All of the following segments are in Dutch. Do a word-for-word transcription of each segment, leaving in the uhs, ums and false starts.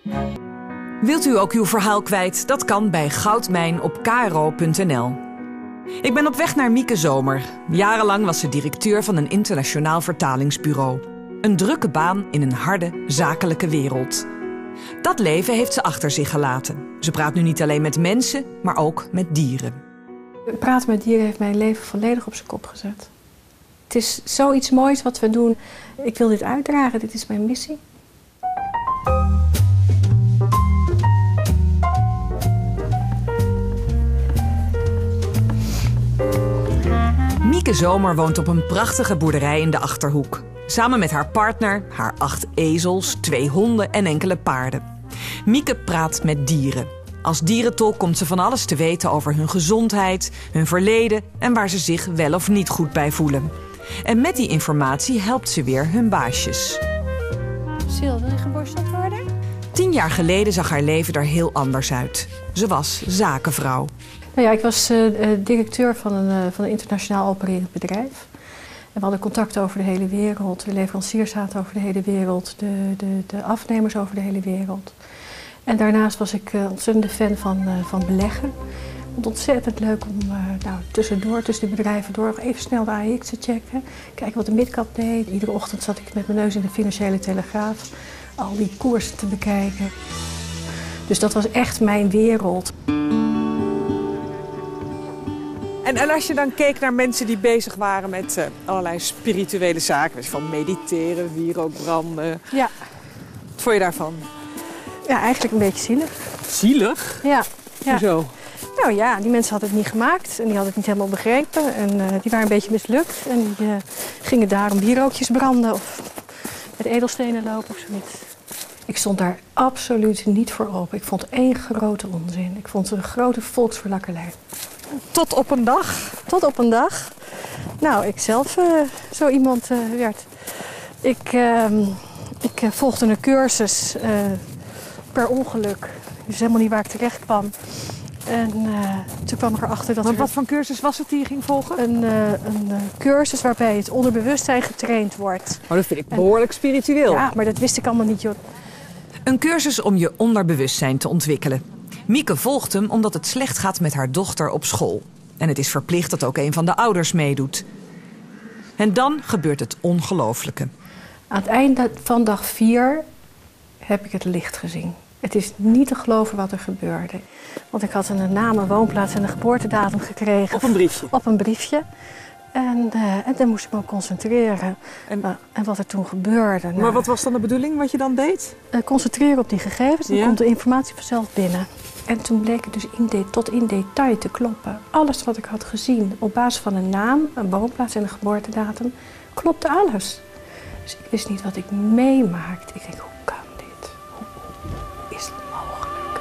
Wilt u ook uw verhaal kwijt? Dat kan bij Goudmijn op k r o punt n l. Ik ben op weg naar Mieke Zomer. Jarenlang was ze directeur van een internationaal vertalingsbureau. Een drukke baan in een harde, zakelijke wereld. Dat leven heeft ze achter zich gelaten. Ze praat nu niet alleen met mensen, maar ook met dieren. Praten met dieren heeft mijn leven volledig op zijn kop gezet. Het is zoiets moois wat we doen. Ik wil dit uitdragen, dit is mijn missie. Mieke Zomer woont op een prachtige boerderij in de Achterhoek. Samen met haar partner, haar acht ezels, twee honden en enkele paarden. Mieke praat met dieren. Als dierentolk komt ze van alles te weten over hun gezondheid, hun verleden en waar ze zich wel of niet goed bij voelen. En met die informatie helpt ze weer hun baasjes. Sil, wil je geborsteld worden? Tien jaar geleden zag haar leven er heel anders uit. Ze was zakenvrouw. Nou ja, ik was uh, directeur van een, uh, van een internationaal opererend bedrijf. En we hadden contact over de hele wereld. De leveranciers zaten over de hele wereld. De, de, de afnemers over de hele wereld. En daarnaast was ik uh, ontzettende fan van, uh, van beleggen. Ik vond het ontzettend leuk om uh, nou, tussendoor, tussen de bedrijven door, even snel de A X te checken. Kijken wat de midcap deed. Iedere ochtend zat ik met mijn neus in de Financiële Telegraaf. Al die koersen te bekijken. Dus dat was echt mijn wereld. En, en als je dan keek naar mensen die bezig waren met uh, allerlei spirituele zaken, dus van mediteren, wierookbranden. Ja. Wat vond je daarvan? Ja, eigenlijk een beetje zielig. Zielig? Ja. ja. Hoezo? Nou ja, die mensen hadden het niet gemaakt en die hadden het niet helemaal begrepen. En uh, die waren een beetje mislukt en die uh, gingen daarom wierookjes branden of met edelstenen lopen of zoiets. Ik stond daar absoluut niet voor open. Ik vond het één grote onzin. Ik vond het een grote volksverlakkerlij. Tot op een dag? Tot op een dag. Nou, ik zelf uh, zo iemand uh, werd. Ik, uh, ik uh, volgde een cursus uh, per ongeluk. Dus helemaal niet waar ik terecht kwam. En uh, toen kwam ik erachter dat... Maar er wat voor cursus was het die je ging volgen? Een, uh, een uh, cursus waarbij het onderbewustzijn getraind wordt. Oh, dat vind ik behoorlijk en, spiritueel. Ja, maar dat wist ik allemaal niet, joh. Een cursus om je onderbewustzijn te ontwikkelen. Mieke volgt hem omdat het slecht gaat met haar dochter op school. En het is verplicht dat ook een van de ouders meedoet. En dan gebeurt het ongelooflijke. Aan het einde van dag vier heb ik het licht gezien. Het is niet te geloven wat er gebeurde. Want ik had een naam, een woonplaats en een geboortedatum gekregen. Op een briefje? Op een briefje. En, uh, en dan moest ik me concentreren. En, uh, en wat er toen gebeurde. Maar nou, wat was dan de bedoeling wat je dan deed? Uh, concentreren op die gegevens, dan ja. komt de informatie vanzelf binnen. En toen bleek het dus in de, tot in detail te kloppen. Alles wat ik had gezien op basis van een naam, een woonplaats en een geboortedatum, klopte alles. Dus ik wist niet wat ik meemaakte. Ik denk, hoe kan dit? Hoe, hoe is het mogelijk?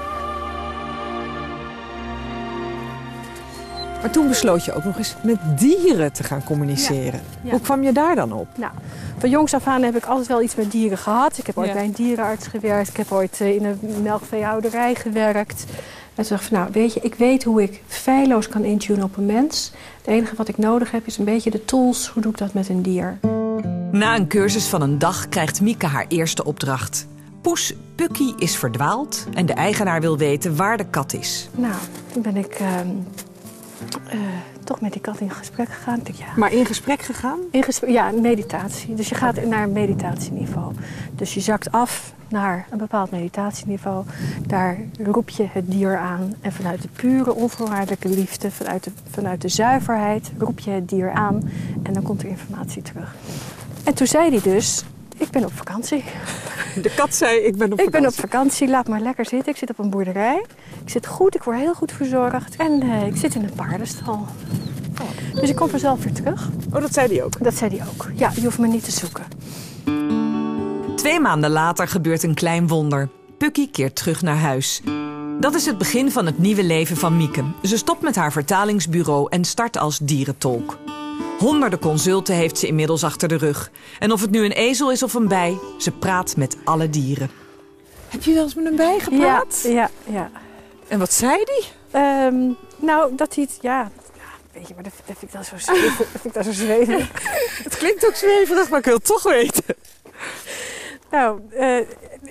Maar toen besloot je ook nog eens met dieren te gaan communiceren. Ja. Ja. Hoe kwam je daar dan op? Nou, van jongs af aan heb ik altijd wel iets met dieren gehad. Ik heb ooit ja. bij een dierenarts gewerkt. Ik heb ooit in een melkveehouderij gewerkt. En toen dacht ik van, nou weet je, ik weet hoe ik feilloos kan intunen op een mens. Het enige wat ik nodig heb is een beetje de tools. Hoe doe ik dat met een dier? Na een cursus van een dag krijgt Mieke haar eerste opdracht. Poes Pukkie is verdwaald en de eigenaar wil weten waar de kat is. Nou, toen ben ik... Uh, Uh, toch met die kat in gesprek gegaan. Ik dacht, ja. Maar in gesprek gegaan? In gesprek, ja, meditatie. Dus je gaat okay. naar een meditatieniveau. Dus je zakt af naar een bepaald meditatieniveau. Daar roep je het dier aan. En vanuit de pure, onvoorwaardelijke liefde, vanuit de, vanuit de zuiverheid, roep je het dier aan. En dan komt er informatie terug. En toen zei hij dus, ik ben op vakantie. De kat zei, ik ben op vakantie. Ik ben op vakantie, laat maar lekker zitten. Ik zit op een boerderij. Ik zit goed, ik word heel goed verzorgd. En uh, ik zit in een paardenstal. Oh. Dus ik kom vanzelf weer terug. Oh, dat zei hij ook? Dat zei hij ook. Ja, je hoeft me niet te zoeken. Twee maanden later gebeurt een klein wonder. Pukkie keert terug naar huis. Dat is het begin van het nieuwe leven van Mieke. Ze stopt met haar vertalingsbureau en start als dierentolk. Honderden consulten heeft ze inmiddels achter de rug. En of het nu een ezel is of een bij, ze praat met alle dieren. Heb je wel eens met een bij gepraat? Ja, ja, ja. En wat zei die? Um, nou, dat hij het, ja... Weet je, maar dat, dat vind ik dan zo zweverig. Dat vind ik dan zo zweverig. Het klinkt ook zweverig, maar ik wil het toch weten. Nou, uh,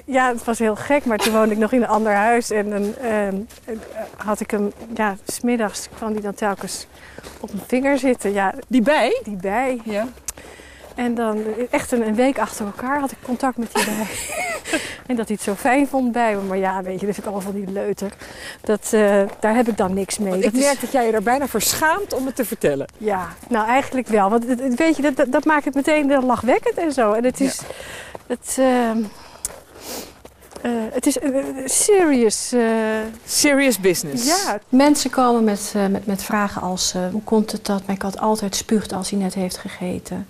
ja, het was heel gek, maar toen woonde ik nog in een ander huis. En dan uh, had ik hem, ja, 's middags kwam hij dan telkens op mijn vinger zitten. Ja, die bij? Die bij. Ja. En dan echt een, een week achter elkaar had ik contact met die bij. En dat hij het zo fijn vond bij me. Maar ja, weet je, dat vind ik allemaal van die leuter. Dat, uh, daar heb ik dan niks mee. Want dat ik is... merk dat jij je er bijna voor schaamt om het te vertellen. Ja, nou eigenlijk wel. Want het, weet je, dat, dat, dat maakt het meteen lachwekkend en zo. En het is... Ja. Het, uh, uh, het is uh, serious... Uh... Serious business. Ja. Mensen komen met, uh, met, met vragen als... Uh, hoe komt het dat mijn kat altijd spuugt als hij net heeft gegeten?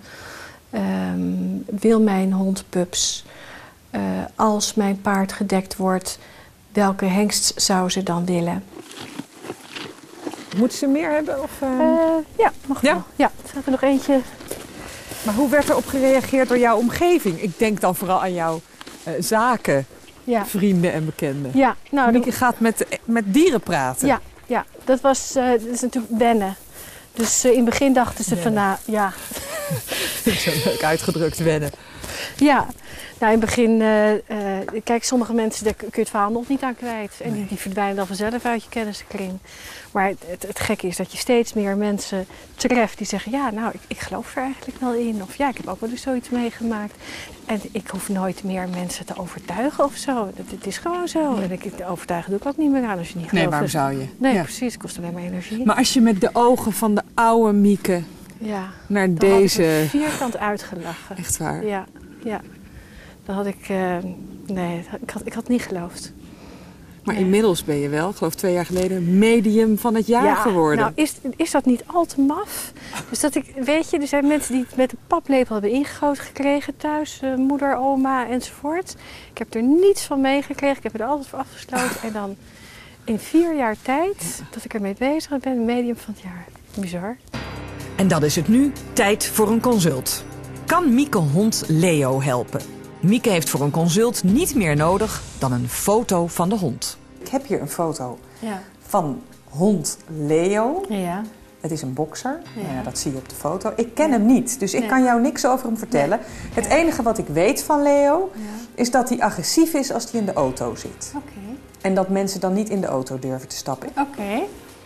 Um, wil mijn hond pups? Uh, als mijn paard gedekt wordt, welke hengst zou ze dan willen? Moeten ze meer hebben? Of, uh... Uh, ja, mag ja? wel. Ja, er staat er nog eentje. Maar hoe werd erop gereageerd door jouw omgeving? Ik denk dan vooral aan jouw uh, zaken, ja. vrienden en bekenden. Ja, nou, Mieke gaat met, met dieren praten. Ja, ja. Dat, was, uh, dat is natuurlijk wennen. Dus uh, in het begin dachten ze van, nou, ja. Zo leuk uitgedrukt, wennen. Ja, nou in het begin, uh, uh, kijk, sommige mensen, daar kun je het verhaal nog niet aan kwijt. En die, die verdwijnen dan vanzelf uit je kennissenkring. Maar het, het, het gekke is dat je steeds meer mensen treft die zeggen, ja, nou, ik, ik geloof er eigenlijk wel in. Of ja, ik heb ook wel eens zoiets meegemaakt. En ik hoef nooit meer mensen te overtuigen of zo. Het, het is gewoon zo. En ik, overtuigen doe ik ook niet meer aan als je niet gelooft. Nee, waarom zou je? Nee, ja. precies. Het kost alleen maar energie. Maar als je met de ogen van de oude Mieke ja, naar dan deze... had ik vierkant uitgelachen. Echt waar? Ja, ja. Dan had ik... Uh, nee, ik had, ik had niet geloofd. Maar nee. Inmiddels ben je wel, ik geloof twee jaar geleden, medium van het jaar ja, geworden. Nou, is, is dat niet al te maf? Dus dat ik, weet je, er zijn mensen die het met een paplepel hebben ingegoten gekregen thuis. Uh, moeder, oma enzovoort. Ik heb er niets van meegekregen. Ik heb er altijd voor afgesloten. En dan in vier jaar tijd dat ik ermee bezig ben, medium van het jaar. Bizar. En dat is het nu, tijd voor een consult. Kan Mieke hond Leo helpen? Mieke heeft voor een consult niet meer nodig dan een foto van de hond. Ik heb hier een foto ja. van hond Leo. Ja. Het is een bokser. Ja. Nou ja, dat zie je op de foto. Ik ken ja. hem niet, dus ik nee. kan jou niks over hem vertellen. Nee. Het enige wat ik weet van Leo ja. is dat hij agressief is als hij in de auto zit. Oké. Okay. En dat mensen dan niet in de auto durven te stappen. Oké. Okay.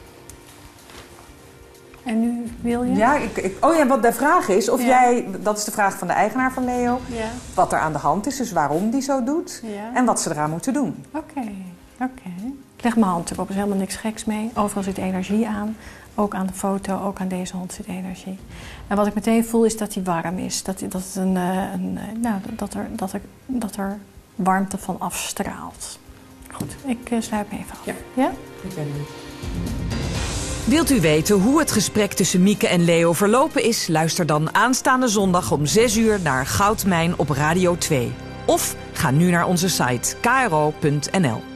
En nu wil je? Ja, ik, ik, oh ja, wat de vraag is of ja. jij, dat is de vraag van de eigenaar van Leo, ja. wat er aan de hand is, dus waarom die zo doet ja. en wat ze eraan moeten doen. Oké, okay. oké. Okay. Ik leg mijn hand erop, er is helemaal niks geks mee. Overal zit energie aan, ook aan de foto, ook aan deze hond zit energie. En wat ik meteen voel is dat hij warm is, dat, dat, het een, een, nou, dat, er, dat, er, dat er warmte van afstraalt. Goed, ik uh, sluit me even af. Ja, ja? Ik ben er. Wilt u weten hoe het gesprek tussen Mieke en Leo verlopen is? Luister dan aanstaande zondag om zes uur naar Goudmijn op Radio twee. Of ga nu naar onze site k r o punt n l.